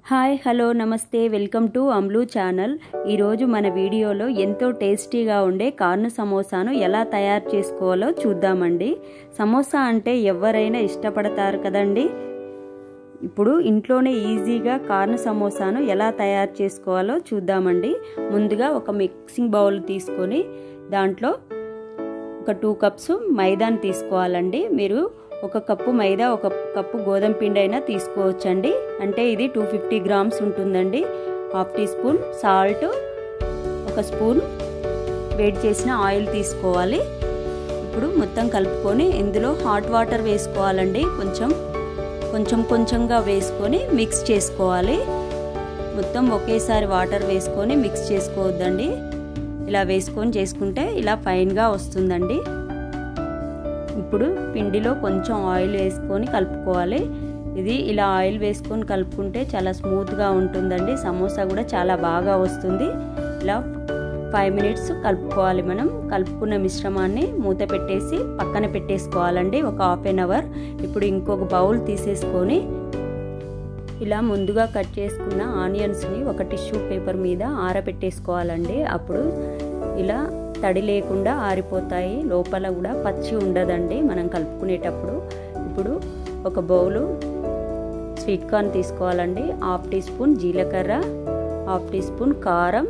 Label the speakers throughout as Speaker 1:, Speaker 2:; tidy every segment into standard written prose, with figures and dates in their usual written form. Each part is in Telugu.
Speaker 1: హాయ్ హలో నమస్తే వెల్కమ్ టు అమ్లు ఛానల్। ఈరోజు మన వీడియోలో ఎంతో టేస్టీగా ఉండే కార్న్ సమోసాను ఎలా తయారు చేసుకోవాలో చూద్దామండి। సమోసా అంటే ఎవరైనా ఇష్టపడతారు కదండి। ఇప్పుడు ఇంట్లోనే ఈజీగా కార్న్ సమోసాను ఎలా తయారు చేసుకోవాలో చూద్దామండి। ముందుగా ఒక మిక్సింగ్ బౌల్ తీసుకొని దాంట్లో ఒక 2 కప్స్ మైదాని తీసుకోవాలండి। మీరు ఒక కప్పు మైదా ఒక కప్పు గోధుమ పిండి అయినా తీసుకోవచ్చండి। అంటే ఇది 250 గ్రామ్స్ ఉంటుందండి। హాఫ్ టీ స్పూన్ సాల్ట్, ఒక స్పూన్ వేడి చేసిన ఆయిల్ తీసుకోవాలి। ఇప్పుడు మొత్తం కలుపుకొని ఇందులో హాట్ వాటర్ వేసుకోవాలండి। కొంచెంగా వేసుకొని మిక్స్ చేసుకోవాలి। మొత్తం ఒకేసారి వాటర్ వేసుకొని మిక్స్ చేసుకోవద్దండి। ఇలా వేసుకొని చేసుకుంటే ఇలా ఫైన్గా వస్తుందండి। ఇప్పుడు పిండిలో కొంచెం ఆయిల్ వేసుకొని కలుపుకోవాలి। ఇది ఇలా ఆయిల్ వేసుకొని కలుపుకుంటే చాలా స్మూత్గా ఉంటుందండి। సమోసా కూడా చాలా బాగా వస్తుంది। ఇలా 5 మినిట్స్ కలుపుకోవాలి। మనం కలుపుకున్న మిశ్రమాన్ని మూత పెట్టేసి పక్కన పెట్టేసుకోవాలండి ఒక హాఫ్ అన్ అవర్। ఇప్పుడు ఇంకొక బౌల్ తీసేసుకొని ఇలా ముందుగా కట్ చేసుకున్న ఆనియన్స్ని ఒక టిష్యూ పేపర్ మీద ఆరబెట్టేసుకోవాలండి। అప్పుడు ఇలా తడి లేకుండా ఆరిపోతాయి, లోపల కూడా పచ్చి ఉండదండి మనం కలుపుకునేటప్పుడు। ఇప్పుడు ఒక బౌలు స్వీట్ కార్న్ తీసుకోవాలండి। హాఫ్ టీ స్పూన్ జీలకర్ర, హాఫ్ టీ స్పూన్ కారం,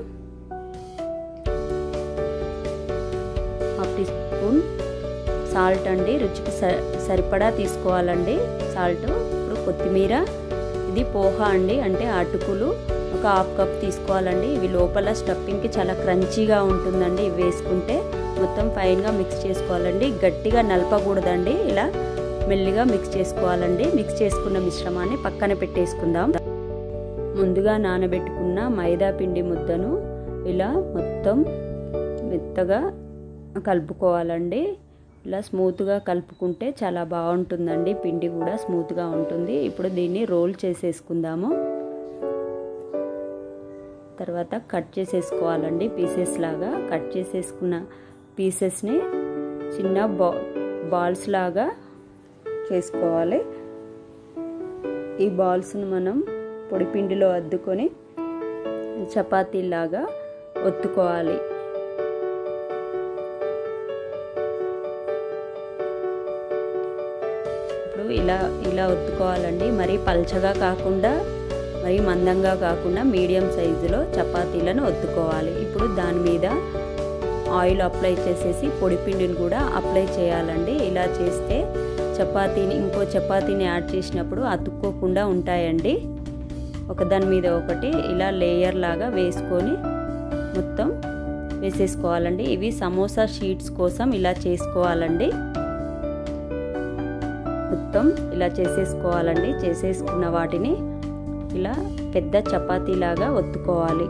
Speaker 1: హాఫ్ టీ స్పూన్ సాల్ట్ అండి, రుచికి సరిపడా తీసుకోవాలండి సాల్ట్। ఇప్పుడు కొత్తిమీర, ఇది పోహా అండి, అంటే అటుకులు ఒక హాఫ్ కప్ తీసుకోవాలండి। ఇవి లోపల స్టఫింగ్కి చాలా క్రంచీగా ఉంటుందండి। ఇవి వేసుకుంటే మొత్తం ఫైన్గా మిక్స్ చేసుకోవాలండి, గట్టిగా నలపకూడదండి, ఇలా మెల్లిగా మిక్స్ చేసుకోవాలండి। మిక్స్ చేసుకున్న మిశ్రమాన్ని పక్కన పెట్టేసుకుందాం। ముందుగా నానబెట్టుకున్న మైదా పిండి ముద్దను ఇలా మొత్తం మెత్తగా కలుపుకోవాలండి। ఇలా స్మూత్గా కలుపుకుంటే చాలా బాగుంటుందండి, పిండి కూడా స్మూత్గా ఉంటుంది। ఇప్పుడు దీన్ని రోల్ చేసేసుకుందాము। తర్వాత కట్ చేసేసుకోవాలండి పీసెస్ లాగా। కట్ చేసేసుకున్న పీసెస్ని చిన్న బాల్స్ లాగా చేసుకోవాలి। ఈ బాల్స్ను మనం పొడిపిండిలో అద్దుకొని చపాతీలాగా ఒత్తుకోవాలి। ఇప్పుడు ఇలా ఒత్తుకోవాలండి, మరీ పల్చగా కాకుండా మరి మందంగా కాకుండా మీడియం సైజులో చపాతీలను ఒత్తుకోవాలి। ఇప్పుడు దాని మీద ఆయిల్ అప్లై చేసేసి పొడిపిండిని కూడా అప్లై చేయాలండి। ఇలా చేస్తే ఇంకో చపాతీని యాడ్ చేసినప్పుడు అతుక్కోకుండా ఉంటాయండి। ఒకదాని మీద ఒకటి ఇలా లేయర్ లాగా వేసుకొని మొత్తం వేసేసుకోవాలండి। ఇవి సమోసా షీట్స్ కోసం ఇలా చేసుకోవాలండి। మొత్తం ఇలా చేసేసుకోవాలండి। చేసేసుకున్న వాటిని ఇలా పెద్ద చపాతీ లాగా ఒత్తుకోవాలి।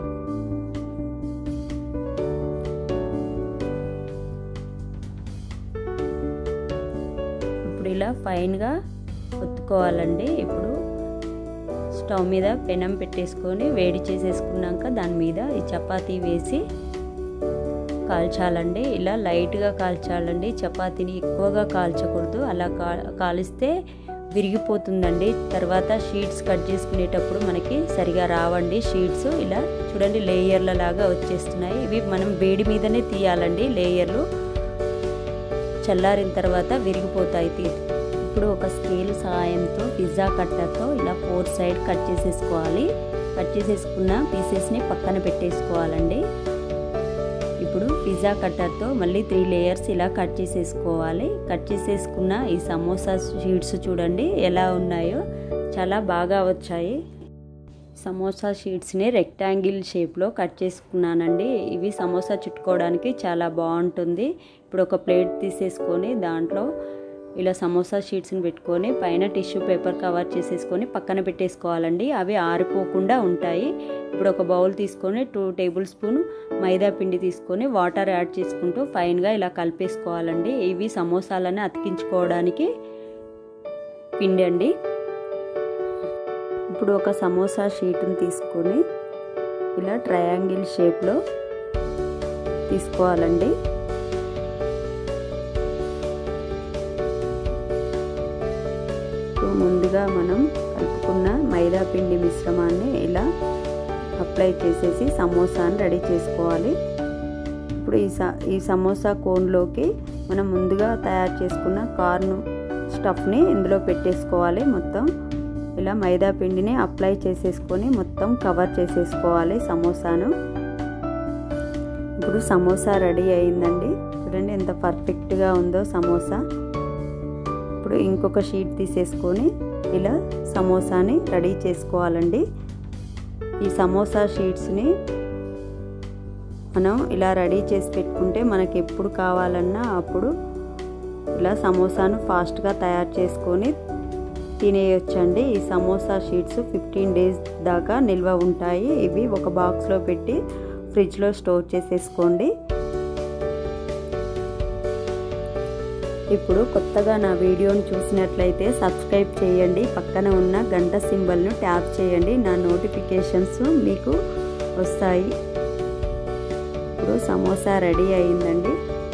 Speaker 1: ఇప్పుడు ఇలా ఫైన్గా ఒత్తుకోవాలండి। ఇప్పుడు స్టవ్ మీద పెనం పెట్టేసుకొని వేడి చేసేసుకున్నాక దాని మీద ఈ చపాతీ వేసి కాల్చాలండి। ఇలా లైట్గా కాల్చాలండి, చపాతీని ఎక్కువగా కాల్చకూడదు, అలా కాలిస్తే విరిగిపోతుందండి। తర్వాత షీట్స్ కట్ చేసుకునేటప్పుడు మనకి సరిగా రావండి షీట్స్। ఇలా చూడండి లేయర్ల లాగా వచ్చేస్తున్నాయి। ఇవి మనం వేడి మీదనే తీయాలండి, లేయర్లు చల్లారిన తర్వాత విరిగిపోతాయి। ఇప్పుడు ఒక స్కేల్ సహాయంతో పిజ్జా కట్టర్తో ఇలా 4 సైడ్ కట్ చేసేసుకోవాలి। కట్ చేసేసుకున్న పీసెస్ని పక్కన పెట్టేసుకోవాలండి। ఇప్పుడు పిజ్జా కట్టర్తో మళ్ళీ 3 లేయర్స్ ఇలా కట్ చేసేసుకోవాలి। కట్ చేసేసుకున్న ఈ సమోసా షీట్స్ చూడండి ఎలా ఉన్నాయో, చాలా బాగా వచ్చాయి। సమోసా షీట్స్ని రెక్టాంగిల్ షేప్లో కట్ చేసుకున్నానండి। ఇవి సమోసా చుట్టుకోవడానికి చాలా బాగుంటుంది। ఇప్పుడు ఒక ప్లేట్ తీసేసుకొని దాంట్లో ఇలా సమోసా షీట్స్ని పెట్టుకొని పైన టిష్యూ పేపర్ కవర్ చేసేసుకొని పక్కన పెట్టేసుకోవాలండి, అవి ఆరిపోకుండా ఉంటాయి। ఇప్పుడు ఒక బౌల్ తీసుకొని 2 టేబుల్ స్పూన్ మైదా పిండి తీసుకొని వాటర్ యాడ్ చేసుకుంటూ ఫైన్గా ఇలా కలిపేసుకోవాలండి। ఇవి సమోసాలను అతికించుకోవడానికి పిండి అండి। ఇప్పుడు ఒక సమోసా షీట్ని తీసుకొని ఇలా ట్రయాంగిల్ షేప్లో తీసుకోవాలండి। ముందుగా మనం కలుపుకున్న మైదా పిండి మిశ్రమాన్ని అప్లై చేసేసి సమోసాని రెడీ చేసుకోవాలి. ఇప్పుడు ఈ సమోసా కోన్లోకి మనం ముందుగా తయారు చేసుకున్న కార్న్ స్టఫ్ని ఇందులో పెట్టేసుకోవాలి. మొత్తం ఇలా మైదా పిండిని అప్లై చేసేసుకొని మొత్తం కవర్ చేసేసుకోవాలి సమోసాను. ఇప్పుడు సమోసా రెడీ అయిందండి. చూడండి ఎంత పర్ఫెక్ట్గా ఉందో సమోసా. ఇప్పుడు ఇంకొక షీట్ తీసేసుకొని ఇలా సమోసాని రెడీ చేసుకోవాలండి. ఈ సమోసా షీట్స్ని మనం ఇలా రెడీ చేసి పెట్టుకుంటే మనకి ఎప్పుడు కావాలన్నా అప్పుడు ఇలా సమోసాను ఫాస్ట్గా తయారు చేసుకొని తినేయొచ్చండి. ఈ సమోసా షీట్స్ 15 days దాకా నిల్వ ఉంటాయి. ఇవి ఒక బాక్స్లో పెట్టి ఫ్రిడ్జ్లో స్టోర్ చేసేసుకోండి. ఇప్పుడు కొత్తగా నా వీడియోని చూసినట్లయితే సబ్స్క్రైబ్ చేయండి. పక్కన ఉన్న గంట సింబల్ను ట్యాప్ చేయండి. నా నోటిఫికేషన్స్ మీకు వస్తాయి. ఇప్పుడు సమోసా రెడీ అయిందండి.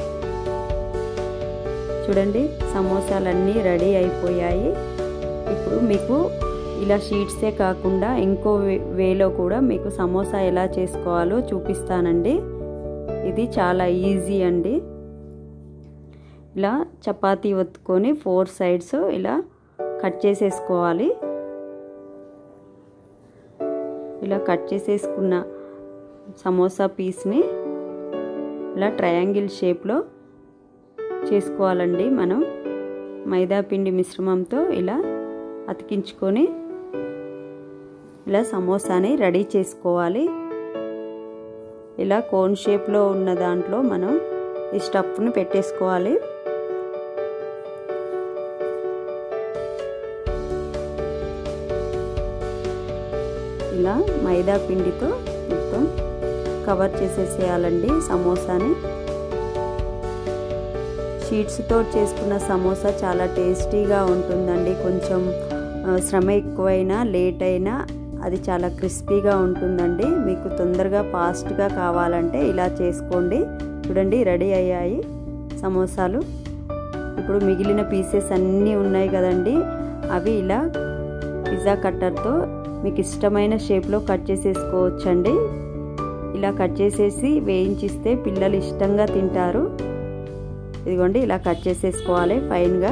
Speaker 1: చూడండి సమోసాలన్నీ రెడీ అయిపోయాయి. ఇప్పుడు మీకు ఇలా షీట్సే కాకుండా ఇంకో వేలో కూడా మీకు సమోసా ఎలా చేసుకోవాలో చూపిస్తానండి. ఇది చాలా ఈజీ అండి. ఇలా చపాతీ ఒత్తుకొని 4 sides ఇలా కట్ చేసేసుకోవాలి. ఇలా కట్ చేసేసుకున్న సమోసా పీస్ని ఇలా ట్రయాంగిల్ షేప్లో చేసుకోవాలండి. మనం మైదా పిండి మిశ్రమంతో ఇలా అతికించుకొని ఇలా సమోసాని రెడీ చేసుకోవాలి. ఇలా కోన్ షేప్లో ఉన్న దాంట్లో మనం ఈ స్టఫ్ని పెట్టేసుకోవాలి. ఇలా మైదా పిండితో మొత్తం కవర్ చేసేసేయాలండి సమోసాని. షీట్స్తో చేసుకున్న సమోసా చాలా టేస్టీగా ఉంటుందండి. కొంచెం శ్రమ ఎక్కువైనా లేట్ అయినా అది చాలా క్రిస్పీగా ఉంటుందండి. మీకు తొందరగా ఫాస్ట్గా కావాలంటే ఇలా చేసుకోండి. చూడండి రెడీ అయ్యాయి సమోసాలు. ఇప్పుడు మిగిలిన పీసెస్ అన్నీ ఉన్నాయి కదండి, అవి ఇలా పిజ్జా కట్టర్తో మీకు ఇష్టమైన షేప్లో కట్ చేసేసుకోవచ్చండి. ఇలా కట్ చేసేసి వేయించిస్తే పిల్లలు ఇష్టంగా తింటారు. ఇదిగోండి ఇలా కట్ చేసేసుకోవాలి ఫైన్గా.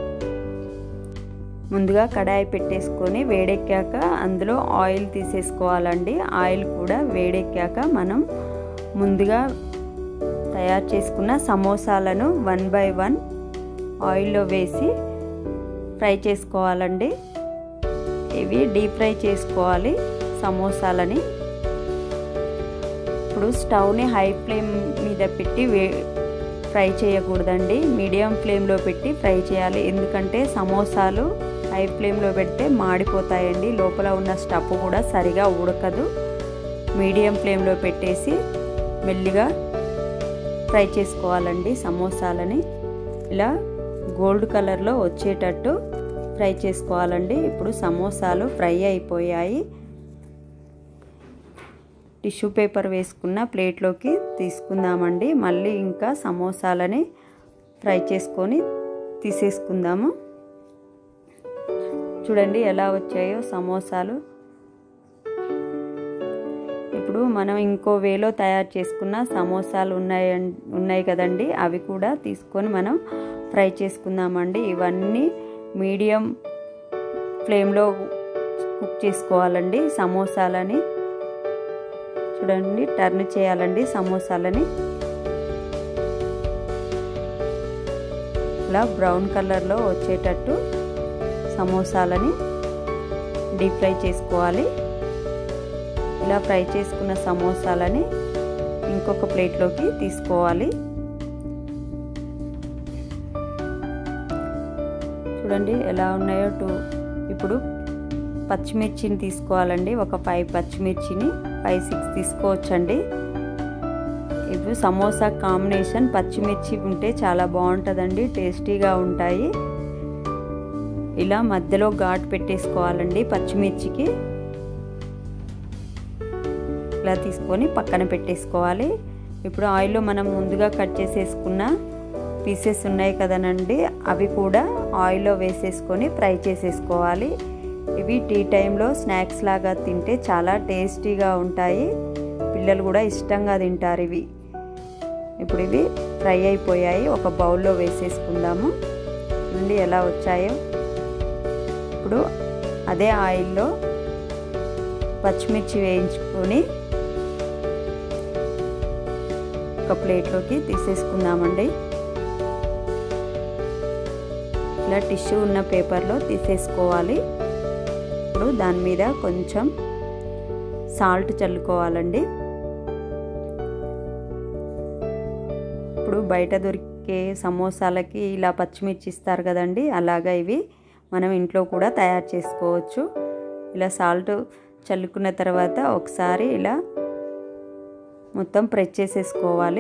Speaker 1: ముందుగా కడాయి పెట్టేసుకొని వేడెక్కాక అందులో ఆయిల్ తీసేసుకోవాలండి. ఆయిల్ కూడా వేడెక్కాక మనం ముందుగా తయారు చేసుకున్న సమోసాలను 1 by 1 ఆయిల్లో వేసి ఫ్రై చేసుకోవాలండి. ఇవి డీప్ ఫ్రై చేసుకోవాలి సమోసాలని. ఇప్పుడు స్టవ్ని హై ఫ్లేమ్ మీద పెట్టి ఫ్రై చేయకూడదండి, మీడియం ఫ్లేమ్లో పెట్టి ఫ్రై చేయాలి. ఎందుకంటే సమోసాలు హై ఫ్లేమ్లో పెడితే మాడిపోతాయండి, లోపల ఉన్న స్టఫ్ కూడా సరిగా ఉడకదు. మీడియం ఫ్లేమ్లో పెట్టేసి మెల్లిగా ఫ్రై చేసుకోవాలండి సమోసాలని. ఇలా గోల్డ్ కలర్లో వచ్చేటట్టు ఫ్రై చేసుకోవాలండి. ఇప్పుడు సమోసాలు ఫ్రై అయిపోయాయి. టిష్యూ పేపర్ వేసుకున్న ప్లేట్లోకి తీసుకుందామండి. మళ్ళీ ఇంకా సమోసాలని ఫ్రై చేసుకొని తీసేసుకుందాము. చూడండి ఎలా వచ్చాయో సమోసాలు. ఇప్పుడు మనం ఇంకో వేలో తయారు చేసుకున్న సమోసాలు ఉన్నాయి కదండి, అవి కూడా తీసుకొని మనం ఫ్రై చేసుకుందామండి. ఇవన్నీ మీడియం ఫ్లేమ్లో కుక్ చేసుకోవాలండి సమోసాలని. చూడండి టర్న్ చేయాలండి సమోసాలని. ఇలా బ్రౌన్ కలర్లో వచ్చేటట్టు సమోసాలని డీప్ ఫ్రై చేసుకోవాలి. ఇలా ఫ్రై చేసుకున్న సమోసాలని ఇంకొక ప్లేట్లోకి తీసుకోవాలి. చూడండి ఎలా ఉన్నాయో. ఇప్పుడు పచ్చిమిర్చిని తీసుకోవాలండి. ఒక 5 పచ్చిమిర్చిని 5-6 తీసుకోవచ్చండి. ఇవి సమోసా కాంబినేషన్ పచ్చిమిర్చి ఉంటే చాలా బాగుంటుందండి, టేస్టీగా ఉంటాయి. ఇలా మధ్యలో ఘాటు పెట్టేసుకోవాలండి పచ్చిమిర్చికి. ఇలా తీసుకొని పక్కన పెట్టేసుకోవాలి. ఇప్పుడు ఆయిల్లో మనం ముందుగా కట్ చేసేసుకున్న పీసెస్ ఉన్నాయి కదనండి, అవి కూడా ఆయిల్లో వేసేసుకొని ఫ్రై చేసేసుకోవాలి. ఇవి టీ టైంలో స్నాక్స్ లాగా తింటే చాలా టేస్టీగా ఉంటాయి. పిల్లలు కూడా ఇష్టంగా తింటారు ఇవి. ఇప్పుడు ఇవి ఫ్రై అయిపోయాయి. ఒక బౌల్లో వేసేసుకుందాము. చూడండి ఎలా వచ్చాయో. ఇప్పుడు అదే ఆయిల్లో పచ్చిమిర్చి వేయించుకొని ఒక ప్లేట్లోకి తీసేసుకుందామండి. ఇలా టిష్యూ ఉన్న పేపర్లో తీసేసుకోవాలి. ఇప్పుడు దాని మీద కొంచెం సాల్ట్ చల్లుకోవాలండి. ఇప్పుడు బయట దొరికే సమోసాలకి ఇలా పచ్చిమిర్చి ఇస్తారు కదండి, అలాగా ఇవి మనం ఇంట్లో కూడా తయారు చేసుకోవచ్చు. ఇలా సాల్ట్ చల్లుకున్న తర్వాత ఒకసారి ఇలా మొత్తం ప్రెస్ చేసేసుకోవాలి.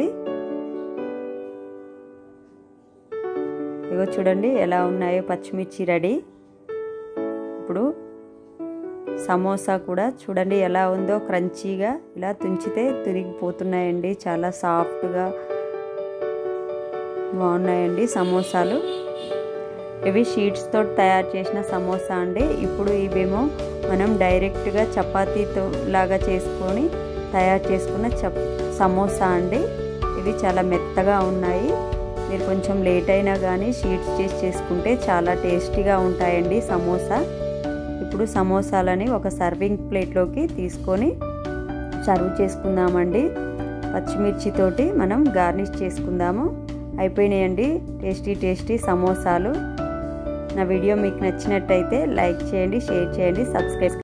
Speaker 1: ఇగో చూడండి ఎలా ఉన్నాయో పచ్చిమిర్చి రెడీ. ఇప్పుడు సమోసా కూడా చూడండి ఎలా ఉందో, క్రంచీగా ఇలా తుంచితే తిరిగిపోతున్నాయండి. చాలా సాఫ్ట్గా బాగున్నాయండి సమోసాలు. ఇవి షీట్స్తో తయారు చేసిన సమోసా అండి. ఇప్పుడు ఇవేమో మనం డైరెక్ట్గా చపాతీతో లాగా చేసుకొని తయారు చేసుకున్న సమోసా అండి. ఇవి చాలా మెత్తగా ఉన్నాయి. మీరు కొంచెం లేట్ అయినా కానీ షీట్స్ చేసి చేసుకుంటే చాలా టేస్టీగా ఉంటాయండి సమోసా. ఇప్పుడు సమోసాలని ఒక సర్వింగ్ ప్లేట్లోకి తీసుకొని సర్వ్ చేసుకుందామండి. పచ్చిమిర్చితోటి మనం గార్నిష్ చేసుకుందాము. అయిపోయినాయండి టేస్టీ టేస్టీ సమోసాలు. నా వీడియో మీకు నచ్చినట్టయితే లైక్ చేయండి, షేర్ చేయండి, సబ్స్క్రైబ్